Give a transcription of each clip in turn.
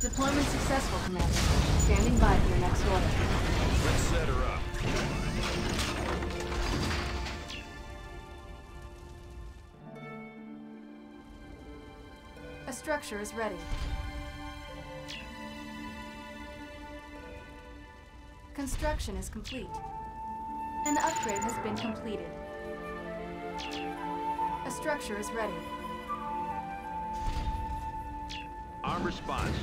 Deployment successful, Commander. Standing by for your next order. Let's set her up. A structure is ready. Construction is complete. An upgrade has been completed. A structure is ready. Arm response.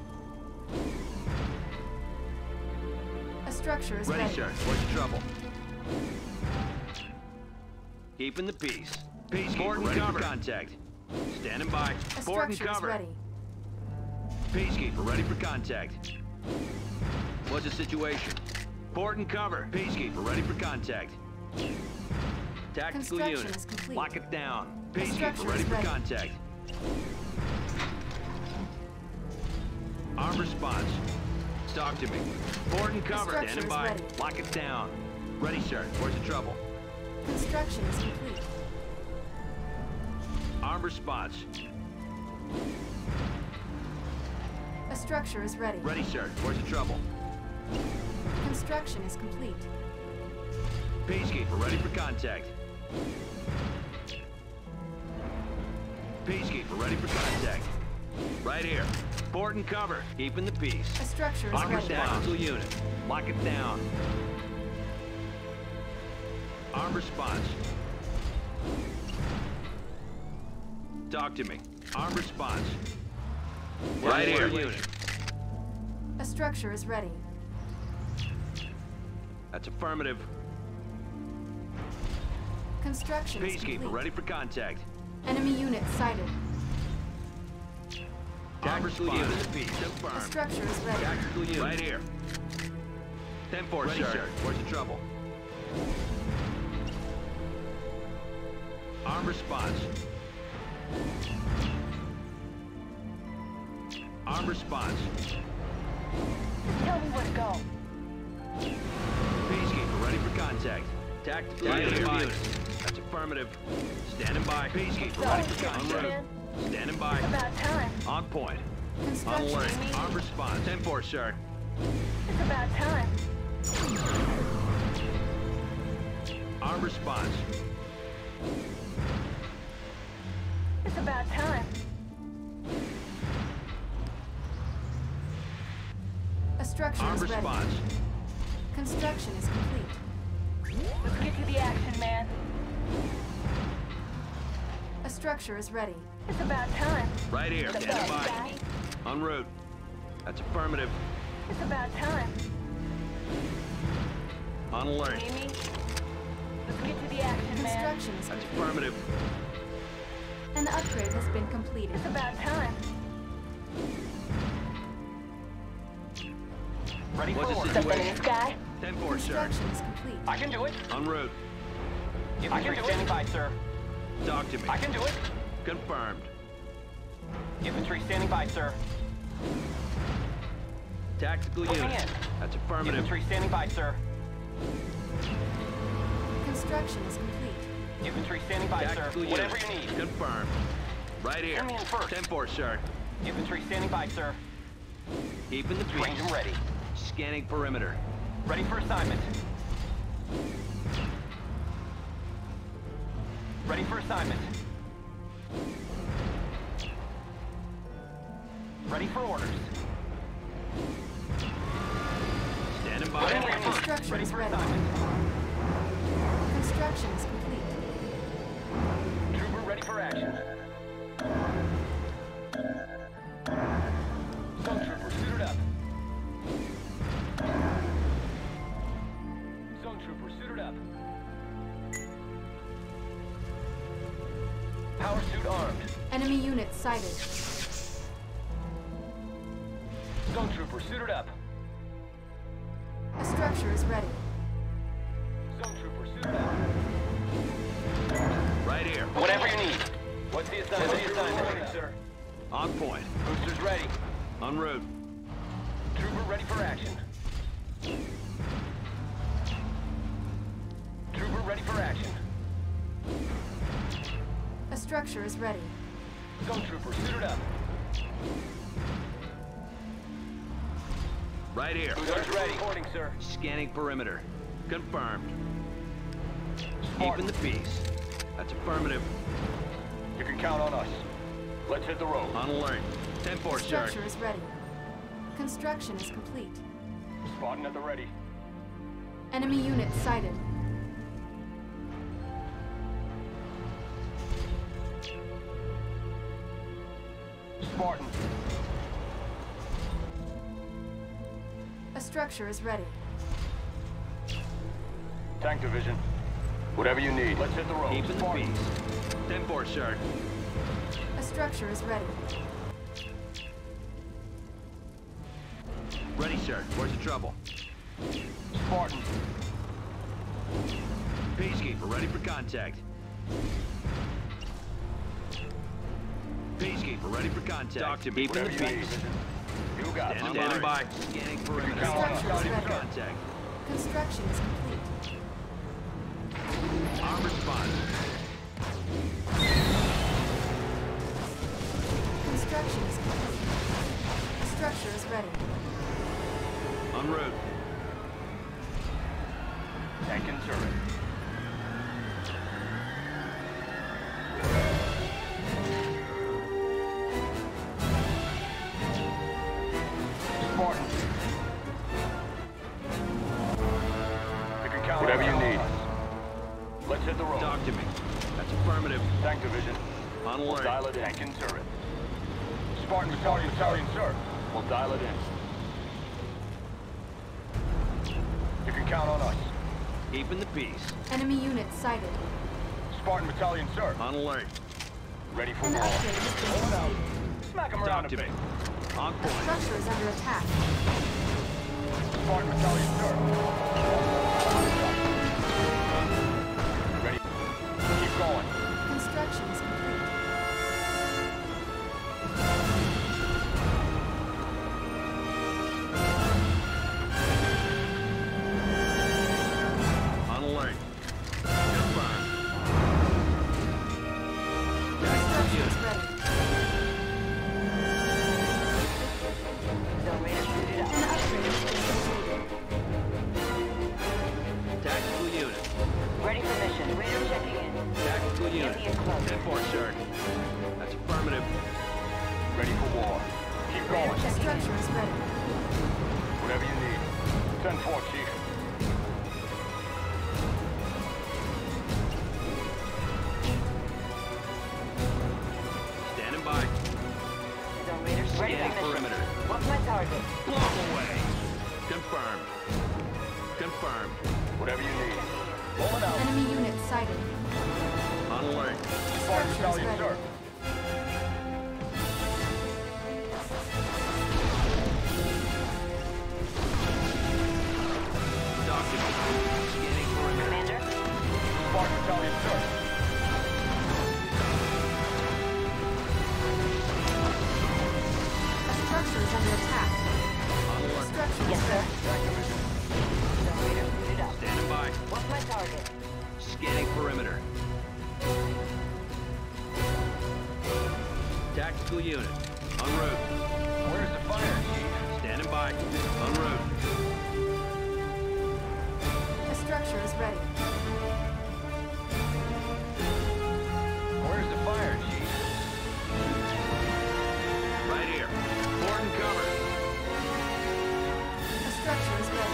A structure is ready. Ready, sir. What's the trouble? Keeping the peace. Peacekeeper ready for contact. Standing by. A Port and structure is cover. ready. Peacekeeper ready for contact. What's the situation? Port and cover. Peacekeeper ready for contact. Tactical Construction unit. is complete. Lock it down. structure Peacekeeper ready is for ready. contact. Arm response. Talk to me. Port and cover. structure Standing is by. ready. Lock it down. Ready, sir. Where's the trouble? Construction is complete. Arm response. A structure is ready. Ready, sir. Where's the trouble? Construction is complete. Peacekeeper ready for contact. Peacekeeper ready for contact. Right here. Port and cover. Keeping the peace. A structure is Arm ready. response. Unit. Lock it down. Arm response. Talk to me. Arm response. Right here. Unit. A structure is ready. That's affirmative. Construction is complete. Peacekeeper ready for contact. Enemy unit sighted. Tactical unit. Peace. A Confirmed. structure is ready. Tactical unit. Right here. 10-4, ready, sir. Where's the trouble? Arm response. Arm response. Tell me where to go. Peacekeeper ready for contact. Tactical unit. That's affirmative. Standing by. Peacekeeper ready for contact. Standing by. About time. On point. On Construction alert. is complete. Arm response. 10-4, sir. It's about time. Arm response. It's about time. A structure Arm is ready. response. Construction is complete. Let's get to the action, man. A structure is ready. It's about time. Right here. The Standing best by. guy. En route. That's affirmative. It's about time. On alert. See me? Let's get to the action, man. Construction is That's complete. affirmative. An upgrade has been completed. It's about time. Ready for What's the order. Something in the situation? sky? 10-4, sir. Construction is complete. I can do it. En route. Infantry standing by, sir. Talk to me. I can do it. Confirmed. Infantry standing by, sir. Tactical Put me unit. in. That's affirmative. Infantry standing by, sir. Construction is complete. Infantry standing by, sir. Tactical unit. Whatever you need. Confirmed. Right here. Send me in first. 10-4, sir. Infantry standing by, sir. Keeping the peace. Range and ready. Scanning perimeter. Ready for assignment. Ready for assignment. Ready for orders. Standing by. Whatever you need. Construction Ready is for ready. assignment. Construction is complete. Trooper ready for action. Zone trooper suited up. Zone trooper suited up. Power suit armed. Enemy unit sighted. Zone trooper suited up. A structure is ready. Zone trooper suited up. Right here. Whatever you need. What's the assignment? Sir. On point. Boosters ready. En route. Trooper ready for action. Trooper ready for action. A structure is ready. Zone trooper suited up. Right here. Guns ready. Reporting, sir. Scanning perimeter. Confirmed. Spartan. Keeping the peace. That's affirmative. You can count on us. Let's hit the road. On alert. 10-4, sir. Structure is ready. Construction is complete. Spartan at the ready. Enemy unit sighted. Spartan. A structure is ready. Tank division. Whatever you need. Let's hit the road. Keeping the Spartan. peace. 10-4, sir. A structure is ready. Ready, sir. Where's the trouble? Spartan. Peacekeeper, ready for contact. Peacekeeper, ready for contact. Talk to me. Keeping the Whatever you need. peace. You got it. Standing by. Scanning perimeter. Count on us. Structure is Ready for ready. contact. Construction is complete. Arm response. Construction is complete. A structure is ready. En route. Tank and turret. Spartan. You can count whatever you need. Let's hit the road. Talk to me. That's affirmative. Tank division. On We'll alert. dial it in. Tank and turret. Spartan battalion, sir. We'll dial it in. You can count on us. Keeping the peace. Enemy unit sighted. Spartan battalion, sir. On alert. Ready for An war. upgrade has been completed. Smack him Talk around to a me. bit. On A point. structure is under attack. Spartan battalion, sir. Ready. Keep going. Construction is complete. On alert. Confirmed. Construction is ready. Zone Raider suited up. An upgrade has been completed. Tactical unit. Ready for mission. Raider checking in. Tactical unit. Enemy enclosed. 10-4, sir. That's affirmative. Ready for war. Keep going. A structure is ready. Whatever you need. 10-4, Chief. Standing by. Zone Raiders ready Scanning for mission. perimeter. What's my target? Blow away. Confirmed. Confirmed. Whatever you need. Rolling out. Enemy unit sighted. On alert. Spartan Structure is battalion, ready. sir. Talk to me. Scanning perimeter. Commander? Spartan battalion, sir. A structure is under attack. On alert. Structure Yes, is sir. ready. Zone Raider suited up. Standing by. What's my target? Scanning perimeter. Tactical unit. En route. Where's the fire, Chief? Standing by. En route. A structure is ready. Where's the fire, Chief? Right here. Port and cover. A structure is ready.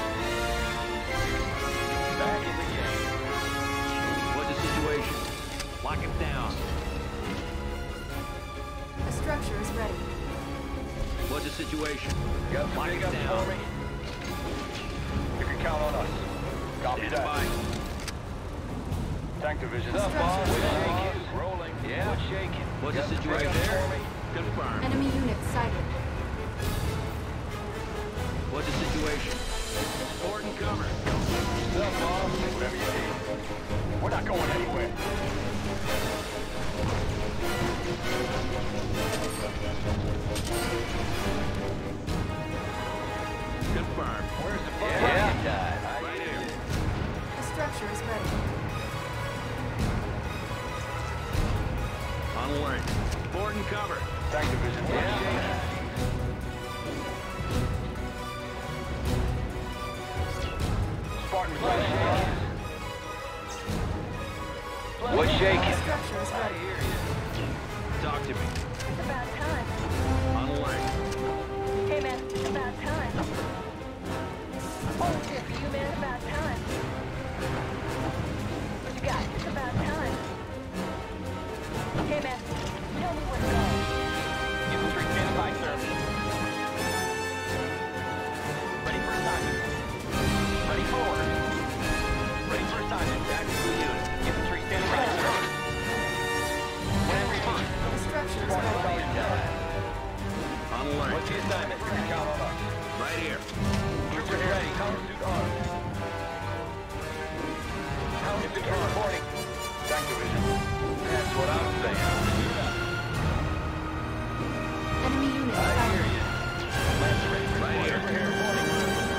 Back in the game. What's the situation? Lock it down. A structure is ready. What's the situation? Got the Lock big it up down. for me? You can count on us. Copy Standing that. by. Tank division. What's up, boss? What's What's shaking? Rolling. Yeah. What's shaking? What's the Got the big situation? up for me? Confirmed. Enemy unit sighted. What's the situation? Port and cover. What's up, boss? Whatever you need. We're not going anywhere. Confirmed. Where's the fire? Yeah. Right here. A structure is ready. On alert. Port and cover. Tank division. What's shaking? assignment. Tactical unit. Infantry standing by, sir. Whatever you need. The structure is Spartan ready. battalion down. On alert. What's the assignment? You can count on us. Right here. Trooper ready. Countersuit armed. Infantry reporting. Tank division. That's what I'm saying. Enemy unit I hear sighted. you. Lancer ready for Right here. Trooper reporting.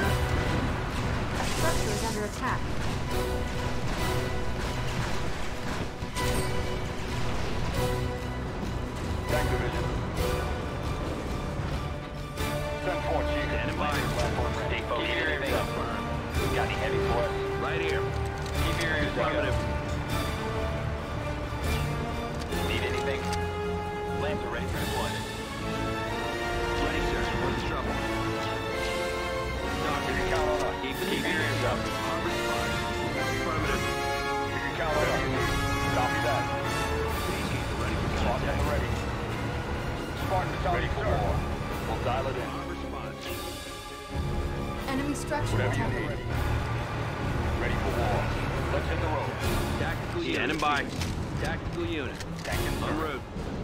A structure is under attack. Tank division. 10-4, Chief. Standing by. Platform ready. Stay focused. Keep your ears up. Confirm. Got any heavy for us? Right here. Keep your ears up. Affirmative. Need anything? Lancer ready for deployment. Ready, sir. What's the trouble? You can count on us. Keep your ears up. On response. Affirmative. You can count on us. Copy that. Peacekeeper ready for Spartan contact. ready. Spartan battalion for war. We'll dial it in. On response. Enemy structure Whatever you detected. need. Ready for war. Let's hit the road. Tactical unit. Standing by. Tactical unit. Tank in En route.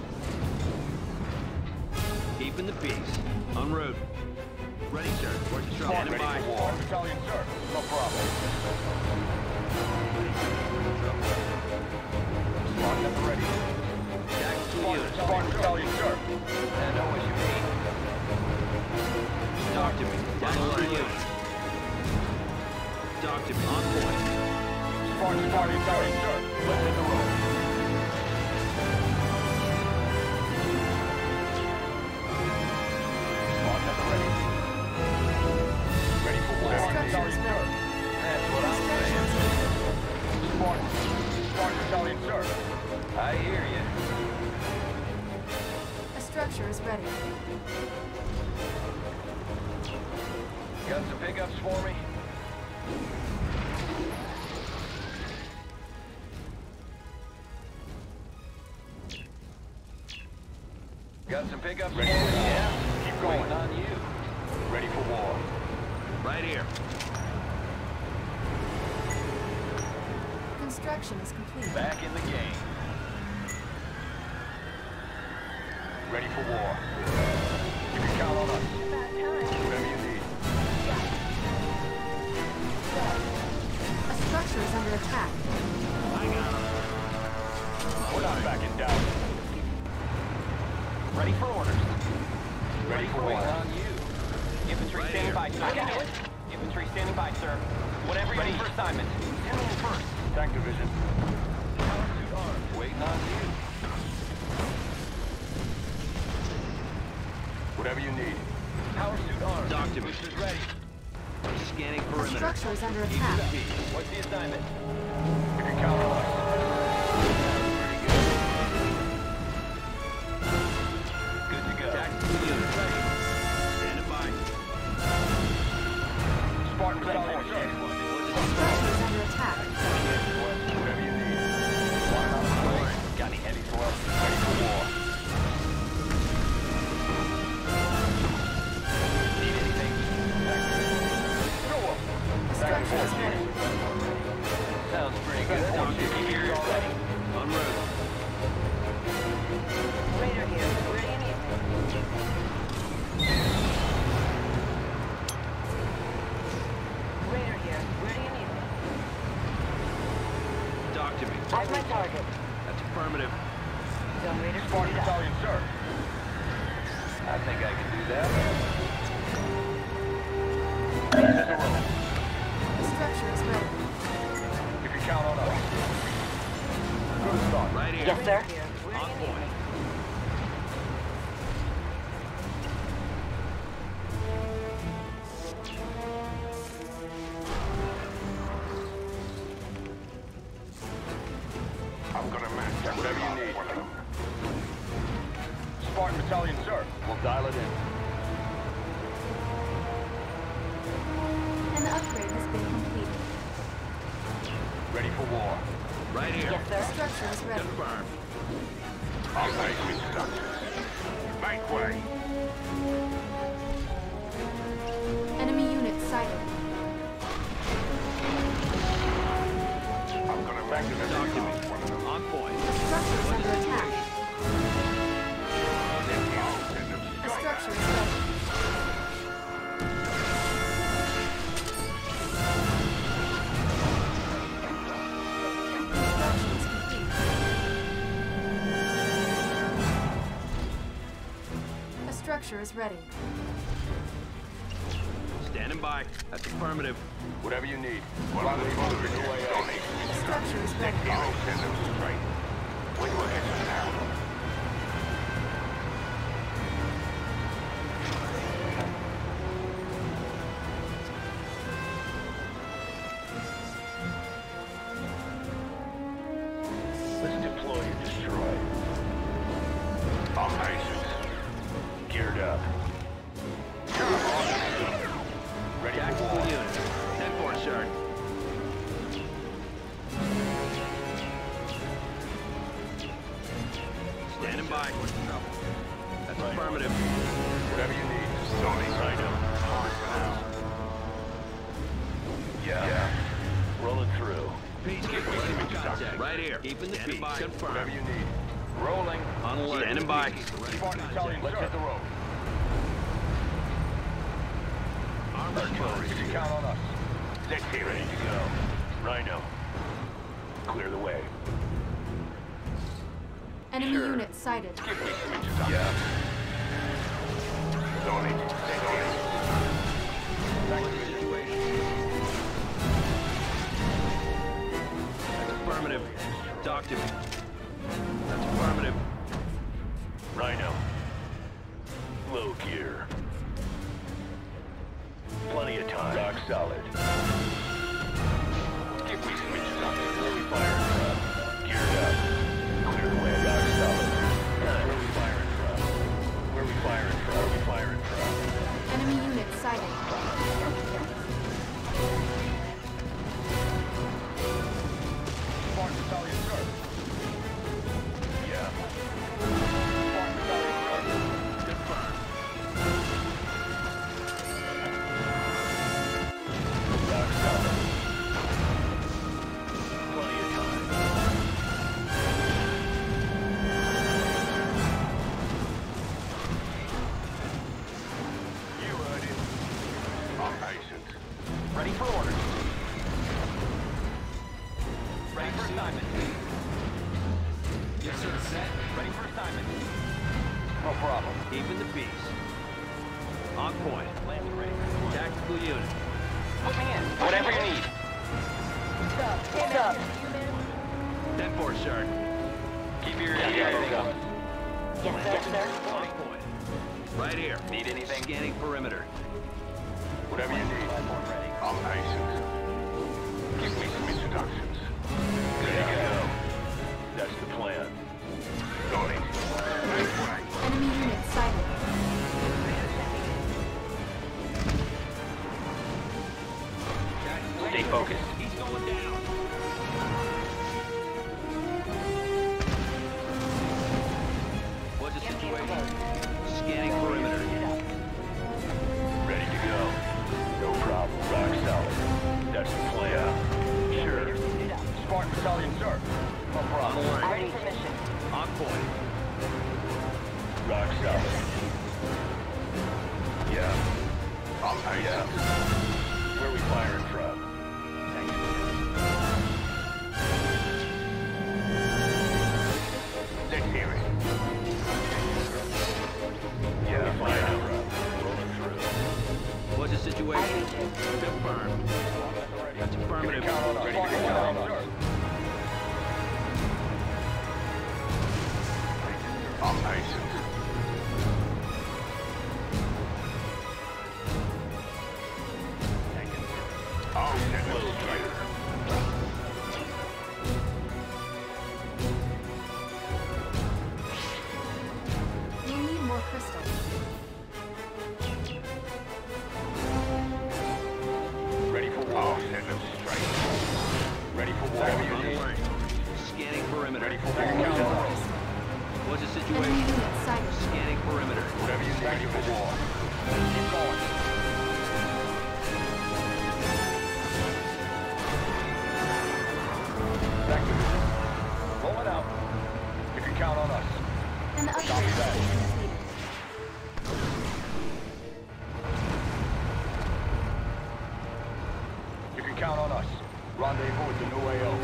Keeping the peace. En route. Ready, sir. Where's the trouble? Spartan Standing ready by. for war. Battalion, sir. No problem. Spartan at the ready. Tactical unit. Spartan battalion, sir. Know what you mean. Talk to me. Tactical unit. Talk to me. On point. Spartan battalion, sir. Let's hit the road. Spartan at the ready. Ready for war. Structure is Battalion, sir. ready. That's what I'm saying. Spartan. Spartan battalion, sir. I hear you. A structure is ready. Got some pickups for me? Got some pickups? Ready for war. Yeah. Keep going. On you. Ready for war. Right here. Construction is complete. Back in the game. Ready for war. You can count on us. Whatever you need. A structure is under attack. I got him. We're not backing down. Ready for orders. Ready for war. on you. Infantry Right standing here. by, sir. I can do it. Infantry standing by, sir. Whatever you need for assignment. Handle first. Tank division. Countersuit armed. Waiting on you. Whatever you need. Power suit armed. Talk to me. Boosters ready. Scanning A perimeter. structure is under Keep attack. the peace. What's the assignment? You can count on us. Good to go. Tactical unit ready. Standing by. Spartan battalion, sir. A structure is under attack. Whatever you need. One out of the way. Got any heavy for us? Ready for war. Need anything? Tank division. Go up. A structure is ready. Sounds pretty good. Tank Talk to division. me. Keep your ears ready. En route. Raider here. Where do you need me? Raider here. Where do you need me? Talk to me. That's my target. That's affirmative. Zone Raider Spartan suited up. battalion, sir. I think I can do that. Hit the road. The structure is ready. You can count on us. Good start. Right here. Yes, sir. Here. Where do On you need point. me? I'm gonna match that. Whatever you need. Spartan battalion, sir. We'll dial it in. An upgrade has been completed. Ready for war. Right here. Yes, The sir. structure is ready. Confirmed. I'll make instructions. Make way. Enemy unit sighted. structure is ready. Standing by. That's affirmative. Whatever you need. Rendezvous with the new AO. The structure is ready. I'll send them straight. We will get you now. Let's deploy and destroy. All patience. Geared up. Ready for Tactical war. unit. 10-4, sir. Standing by. That's affirmative. Whatever you need. Sony. I know. Yeah. Rolling through. Peacekeeper ready for contact. Right here. Keeping the peace. Whatever Confirmed. you need. Rolling. On alert. Standing by. Let's hit the road. Artillery, you can count on us. ZT ready to go. Rhino. Clear the way. Enemy Sure. unit sighted. Give me some introduction. Yeah. Sony. What's the situation? That's affirmative. Talk to me. That's affirmative. Rhino. Low gear. Plenty of time. Rock solid. Give me some introduction. Where we firing from? Geared up. Clear the way. Rock solid. Where we firing from? Where we firing from? Where we firing from? Enemy unit sighted. Spartan Battalion, sir. Yeah. Spartan Battalion, sir. Confirmed. Rock solid. Plenty of time. You heard it. I'm patient. Ready for orders. Ready for assignment. Yes, sir. Set. Ready for assignment. No problem. Keeping the peace. On point. Lance ready. Tactical unit. Put me in. Whatever you need. What's up? 10-4, sir. Keep your ears up. Yes, sir. On point. Right here. Need anything? Scanning perimeter. Whatever you need. I'm patient. Give me some introductions. Ready to go. That's the plan. Sony. Make way. Enemy unit sighted. Stay focused. He's going down. What's the situation? Scanning perimeter. Ready to go. No problem. Rock solid. That's the plan. Sure. Spartan Battalion, sir. No problem. Ready for mission. On point. Rock solid. Yeah. I'm patient. Where are we firing from? Let's hear it. Yeah, firing from. Rolling through. What's the situation? Confirmed. That's affirmative. Count on us. Ready to go. I'm patient. I'll send a little trader. We'll need more crystals. Ready for war. I'll send them straight. Ready for war. On the way. Scanning perimeter. Ready for war. We'll need more crystals. What's the Enemy situation? unit sighted. Scanning perimeter. Whatever you need. Ready for war. Keep going. Back to vision. Rolling out. You can count on us. An upgrade Copy has that. been completed. You can count on us. Rendezvous with the new AO.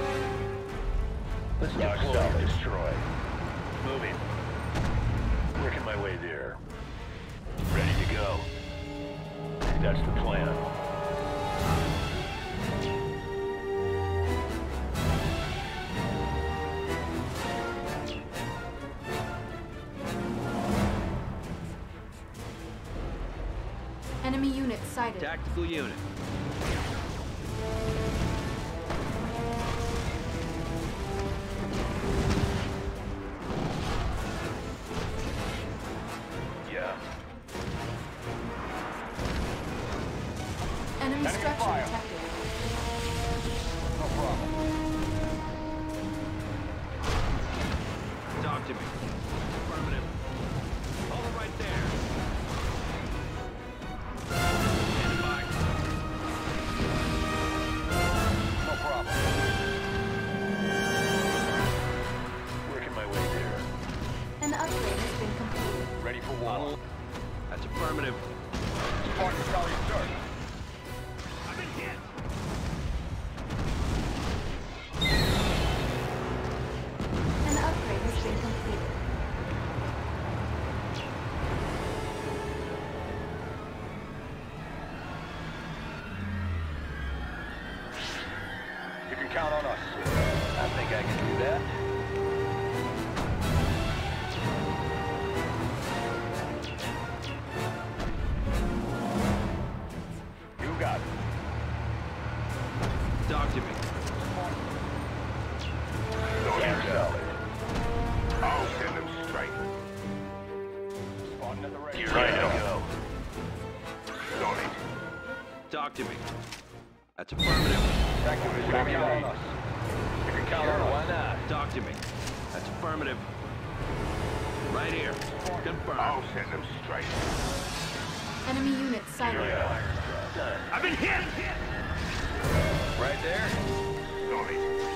Let's deploy and destroy. Moving. Working my way there. That's the plan. Enemy unit sighted. Tactical unit. Yeah. Enemy structure fire. detected. No problem. Talk to me. Affirmative. Hold it right there. Stand by. No problem. Working my way there. An upgrade has been completed. Ready for war. Model. That's affirmative. Spartan Charlie start. I've been hit. An upgrade has been completed. You can count on us. I think I can do that. You got it. Talk to me. Stand solid. I'll send them straight. Spartan at the ready. Ready to go. On it. Talk to me. That's affirmative. You can count on us. You can count on us. Why not? Talk to me. That's affirmative. Right here. Confirmed. I'll send them straight. Enemy unit sighted. I've been hit! Right there. On it.